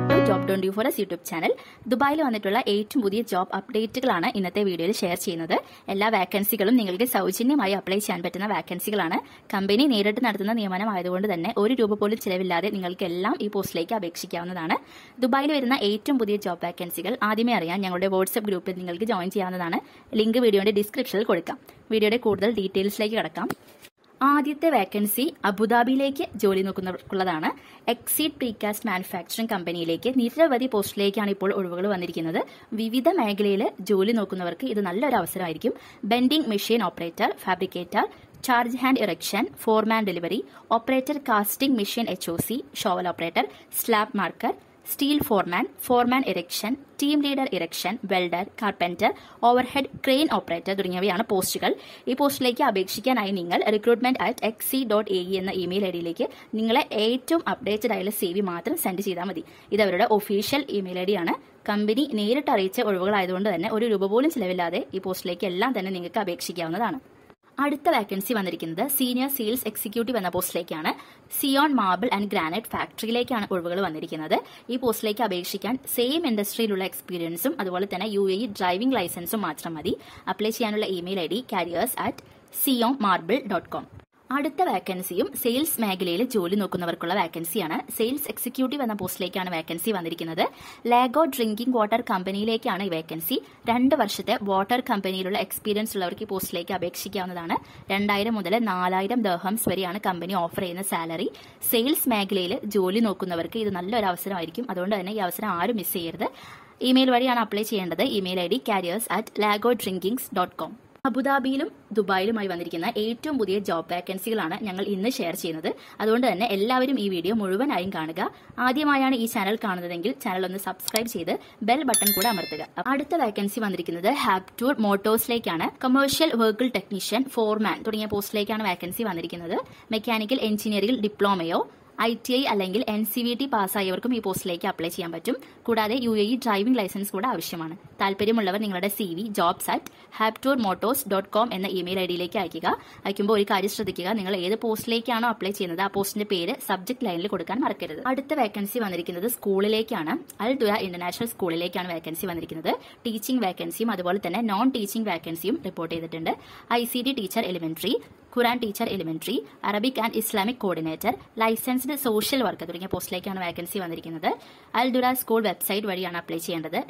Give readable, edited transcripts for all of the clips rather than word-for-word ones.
To job don't do for S YouTube channel. ദുബായിൽ വന്നിട്ടുള്ള ഏറ്റവും പുതിയ ജോബ് അപ്ഡേറ്റുകളാണ് ഇന്നത്തെ വീഡിയോയിൽ ഷെയർ ചെയ്യുന്നത്. എല്ലാ വാക്കൻസികളും നിങ്ങൾക്ക് സൗജന്യമായി അപ്ലൈ ചെയ്യാൻ പറ്റുന്ന വാക്കൻസികളാണ്. കമ്പനി നേരിട്ട് നടത്തുന്ന നിയമനമായതുകൊണ്ട് തന്നെ ₹1 പോലും ചിലവില്ലാതെ നിങ്ങൾക്ക് എല്ലാം ഈ പോസ്റ്റിലേക്ക് അപേക്ഷിക്കാവുന്നതാണ്. ദുബായിൽ വരുന്ന ഏറ്റവും പുതിയ ജോബ് വാക്കൻസികൾ ആദ്യമേ അറിയാൻ ഞങ്ങളുടെ വാട്സ്ആപ്പ് ഗ്രൂപ്പിൽ നിങ്ങൾക്ക് ജോയിൻ ചെയ്യാവുന്നതാണ്. ലിങ്ക് വീഡിയോയുടെ ഡിസ്ക്രിപ്ഷനിൽ കൊടുക്കാം. വീഡിയോയുടെ കൂടുതൽ ഡീറ്റെയിൽസിലേക്ക് കടക്കാം. ആദ്യത്തെ വാക്കൻസി അബുദാബിയിലേക്ക് ജോലി നോക്കുന്നവർക്കുള്ളതാണ്. എക്സീഡ് പ്രീകാസ്റ്റ് മാനുഫാക്ചറിംഗ് കമ്പനിയിലേക്ക് നിരവധി പോസ്റ്റിലേക്കാണ് ഇപ്പോൾ ഒഴിവുകൾ വന്നിരിക്കുന്നത്. വിവിധ മേഖലയിൽ ജോലി നോക്കുന്നവർക്ക് ഇത് നല്ലൊരു അവസരമായിരിക്കും. Bending machine operator, fabricator, charge hand erection, foreman delivery, operator casting machine HOC, shovel operator, slab marker, steel foreman, foreman erection, team leader erection, welder, carpenter, overhead crane operator തുടങ്ങിയവയാണ് പോസ്റ്റുകൾ. ഈ പോസ്റ്റിലേക്ക് അപേക്ഷിക്കാനായി നിങ്ങൾ recruitment@xe.ae എന്ന ഇമെയിൽ ഐഡിയിലേക്ക് നിങ്ങളെ ഏറ്റവും updated ആയുള്ള CV മാത്രം സെൻഡ് ചെയ്താൽ മതി. ഇത് അവരുടെ ഒഫീഷ്യൽ ഇമെയിൽ ഐഡിയാണ്. കമ്പനി നേരിട്ട് അറിയിച്ച ഒഴിവുകളായതുകൊണ്ട് തന്നെ ₹1 പോലും ചിലവില്ലാതെ ഈ പോസ്റ്റിലേക്ക് എല്ലാം തന്നെ നിങ്ങൾക്ക് അപേക്ഷിക്കാവുന്നതാണ്. അടുത്ത വാക്കൻസി വന്നിരിക്കുന്നത് സീനിയർ സെയിൽസ് എക്സിക്യൂട്ടീവ് എന്ന പോസ്റ്റിലേക്കാണ്. സിയോൺ മാർബിൾ ആൻഡ് ഗ്രാനൈറ്റ് ഫാക്ടറിയിലേക്കാണ് ഒഴിവുകൾ വന്നിരിക്കുന്നത്. ഈ പോസ്റ്റിലേക്ക് അപേക്ഷിക്കാൻ സെയിം ഇൻഡസ്ട്രിയിലുള്ള എക്സ്പീരിയൻസും അതുപോലെ തന്നെ UAE ഡ്രൈവിംഗ് ലൈസൻസും മാത്രം മതി. അപ്ലൈ ചെയ്യാനുള്ള ഇമെയിൽ ID careers@sionmarble.com. അടുത്ത വാക്കൻസിയും സെയിൽസ് മേഖലയിൽ ജോലി നോക്കുന്നവർക്കുള്ള വാക്കൻസിയാണ്. സെയിൽസ് എക്സിക്യൂട്ടീവ് എന്ന പോസ്റ്റിലേക്കാണ് വാക്കൻസി വന്നിരിക്കുന്നത്. ലാഗോ ഡ്രിങ്കിംഗ് വാട്ടർ കമ്പനിയിലേക്കാണ് ഈ വാക്കൻസി. 2 വർഷത്തെ വാട്ടർ കമ്പനിയിലുള്ള എക്സ്പീരിയൻസ് ഉള്ളവർക്ക് ഈ പോസ്റ്റിലേക്ക് അപേക്ഷിക്കാവുന്നതാണ്. 2000 മുതൽ 4000 ദിർഹംസ് വരെയാണ് കമ്പനി ഓഫർ ചെയ്യുന്ന സാലറി. സെയിൽസ് മേഖലയിൽ ജോലി നോക്കുന്നവർക്ക് ഇത് നല്ലൊരു അവസരമായിരിക്കും. അതുകൊണ്ട് തന്നെ ഈ അവസരം ആരും മിസ് ചെയ്യരുത്. ഇമെയിൽ വഴിയാണ് അപ്ലൈ ചെയ്യേണ്ടത്. Email ID careers@lagodrinkings.com. അബുദാബിയിലും ദുബായിലുമായി വന്നിരിക്കുന്ന ഏറ്റവും പുതിയ ജോബ് വാക്കൻസികളാണ് ഞങ്ങൾ ഇന്ന് ഷെയർ ചെയ്യുന്നത്. അതുകൊണ്ട് തന്നെ എല്ലാവരും ഈ വീഡിയോ മുഴുവനായും കാണുക. ആദ്യമായാണ് ഈ ചാനൽ കാണുന്നതെങ്കിൽ ചാനൽ ഒന്ന് സബ്സ്ക്രൈബ് ചെയ്ത് ബെൽ ബട്ടൺ കൂടെ അമർത്തുക. അടുത്ത വാക്കൻസി വന്നിരിക്കുന്നത് ഹാപ്റ്റൂർ മോട്ടോഴ്സിലേക്കാണ്. കൊമേഴ്ഷ്യൽ വെഹിക്കിൾ ടെക്നീഷ്യൻ, ഫോർമാൻ തുടങ്ങിയ പോസ്റ്റിലേക്കാണ് വാക്കൻസി വന്നിരിക്കുന്നത്. മെക്കാനിക്കൽ എഞ്ചിനീയറിംഗിൽ ഡിപ്ലോമയോ ITI അല്ലെങ്കിൽ NCVT പാസ്സായവർക്കും ഈ പോസ്റ്റിലേക്ക് അപ്ലൈ ചെയ്യാൻ പറ്റും. കൂടാതെ UAE ഡ്രൈവിംഗ് ലൈസൻസ് കൂടെ ആവശ്യമാണ്. താല്പര്യമുള്ളവർ നിങ്ങളുടെ CV jobs@haptourmotors.com എന്ന ഇമെയിൽ ഐഡിയിലേക്ക് അയക്കുക. അയക്കുമ്പോൾ ഒരു കാര്യം ശ്രദ്ധിക്കുക, നിങ്ങൾ ഏത് പോസ്റ്റിലേക്കാണോ അപ്ലൈ ചെയ്യുന്നത് ആ പോസ്റ്റിന്റെ പേര് സബ്ജക്ട് ലൈനിൽ കൊടുക്കാൻ മറക്കരുത്. അടുത്ത വാക്കൻസി വന്നിരിക്കുന്നത് സ്കൂളിലേക്കാണ്. അൽ ദുര ഇന്റർനാഷണൽ സ്കൂളിലേക്കാണ് വാക്കൻസി വന്നിരിക്കുന്നത്. ടീച്ചിംഗ് വാക്കൻസിയും അതുപോലെ തന്നെ നോൺ ടീച്ചിംഗ് വാക്കൻസിയും റിപ്പോർട്ട് ചെയ്തിട്ടുണ്ട്. ICT teacher elementary, Quran teacher elementary, Arabic and Islamic coordinator, licensed social worker തുടങ്ങിയ പോസ്റ്റിലേക്കാണ് വാക്കൻസി വന്നിരിക്കുന്നത്. അൽ ദുര സ്കൂൾ വെബ്സൈറ്റ് വഴിയാണ് അപ്ലൈ ചെയ്യേണ്ടത്.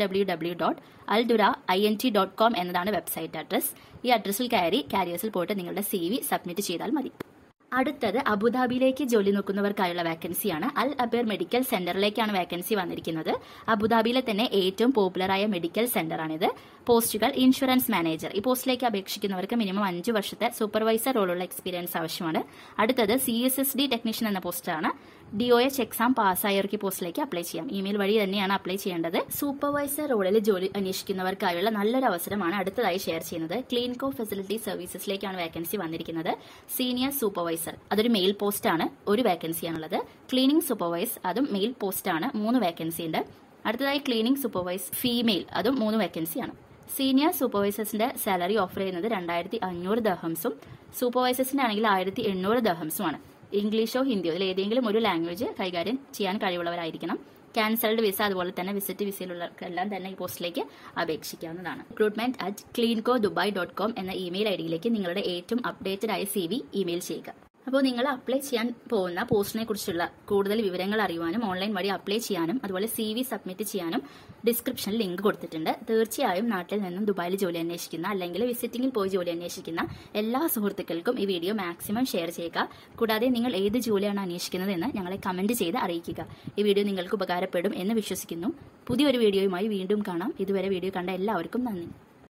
www.alduraint.com എന്നതാണ് വെബ്സൈറ്റ് അഡ്രസ്. ഈ അഡ്രസ്സിൽ കയറി കാരിയേഴ്സിൽ പോയിട്ട് നിങ്ങളുടെ CV സബ്മിറ്റ് ചെയ്താൽ മതി. അടുത്തത് അബുദാബിയിലേക്ക് ജോലി നോക്കുന്നവർക്കായുള്ള വാക്കൻസിയാണ്. അൽ അബേർ മെഡിക്കൽ സെന്ററിലേക്കാണ് വാക്കൻസി വന്നിരിക്കുന്നത്. അബുദാബിയിലെ തന്നെ ഏറ്റവും പോപ്പുലറായ മെഡിക്കൽ സെന്ററാണിത്. പോസ്റ്റുകൾ ഇൻഷുറൻസ് മാനേജർ. ഈ പോസ്റ്റിലേക്ക് അപേക്ഷിക്കുന്നവർക്ക് മിനിമം 5 വർഷത്തെ സൂപ്പർവൈസർ റോളുള്ള എക്സ്പീരിയൻസ് ആവശ്യമാണ്. അടുത്തത് CSSD ടെക്നീഷ്യൻ എന്ന പോസ്റ്റാണ്. DOH എക്സാം പാസ്സായവർക്ക് ഈ പോസ്റ്റിലേക്ക് അപ്ലൈ ചെയ്യാം. ഇമെയിൽ വഴി തന്നെയാണ് അപ്ലൈ ചെയ്യേണ്ടത്. സൂപ്പർവൈസർ റോളിൽ ജോലി അന്വേഷിക്കുന്നവർക്കായുള്ള നല്ലൊരു അവസരമാണ് അടുത്തതായി ഷെയർ ചെയ്യുന്നത്. ക്ലീൻകോ ഫെസിലിറ്റി സർവീസസിലേക്കാണ് വാക്കൻസി വന്നിരിക്കുന്നത്. സീനിയർ സൂപ്പർവൈസർ, അതൊരു മെയിൽ പോസ്റ്റാണ്. ഒരു വാക്കൻസിയാണുള്ളത്. ക്ലീനിംഗ് സൂപ്പർവൈസ്, അതും മെയിൽ പോസ്റ്റാണ്. 3 വാക്കൻസി ഉണ്ട്. അടുത്തതായി ക്ലീനിംഗ് സൂപ്പർവൈസ് ഫീമെയിൽ, അതും 3 വാക്കൻസിയാണ്. സീനിയർ സൂപ്പർവൈസേഴ്സിന്റെ സാലറി ഓഫർ ചെയ്യുന്നത് 2500 ദിർഹംസും സൂപ്പർവൈസേഴ്സിന്റെ ആണെങ്കിൽ 1800 ദിർഹംസുമാണ്. ഇംഗ്ലീഷോ ഹിന്ദിയോ ഇതിൽ ഏതെങ്കിലും ഒരു ലാംഗ്വേജ് കൈകാര്യം ചെയ്യാൻ കഴിവുള്ളവരായിരിക്കണം. ക്യാൻസൽഡ് വിസ അതുപോലെ തന്നെ വിസിറ്റ് വിസയിലുള്ളവർക്കെല്ലാം തന്നെ ഈ പോസ്റ്റിലേക്ക് അപേക്ഷിക്കാവുന്നതാണ്. recruitment@cleancodubai.com എന്ന ഇമെയിൽ ഐഡിയിലേക്ക് നിങ്ങളുടെ ഏറ്റവും അപ്ഡേറ്റഡ് ആയ CV ഇമെയിൽ ചെയ്യുക. അപ്പോൾ നിങ്ങൾ അപ്ലൈ ചെയ്യാൻ പോകുന്ന പോസ്റ്റിനെ കുറിച്ചുള്ള കൂടുതൽ വിവരങ്ങൾ അറിയുവാനും ഓൺലൈൻ വഴി അപ്ലൈ ചെയ്യാനും അതുപോലെ CV സബ്മിറ്റ് ചെയ്യാനും ഡിസ്ക്രിപ്ഷനിൽ ലിങ്ക് കൊടുത്തിട്ടുണ്ട്. തീർച്ചയായും നാട്ടിൽ നിന്നും ദുബായിൽ ജോലി അന്വേഷിക്കുന്ന അല്ലെങ്കിൽ വിസിറ്റിംഗിൽ പോയി ജോലി അന്വേഷിക്കുന്ന എല്ലാ സുഹൃത്തുക്കൾക്കും ഈ വീഡിയോ മാക്സിമം ഷെയർ ചെയ്യുക. കൂടാതെ നിങ്ങൾ ഏത് ജോലിയാണ് അന്വേഷിക്കുന്നത് എന്ന് ഞങ്ങളെ കമന്റ് ചെയ്ത് അറിയിക്കുക. ഈ വീഡിയോ നിങ്ങൾക്ക് ഉപകാരപ്പെടും എന്ന് വിശ്വസിക്കുന്നു. പുതിയൊരു വീഡിയോയുമായി വീണ്ടും കാണാം. ഇതുവരെ വീഡിയോ കണ്ട എല്ലാവർക്കും നന്ദി.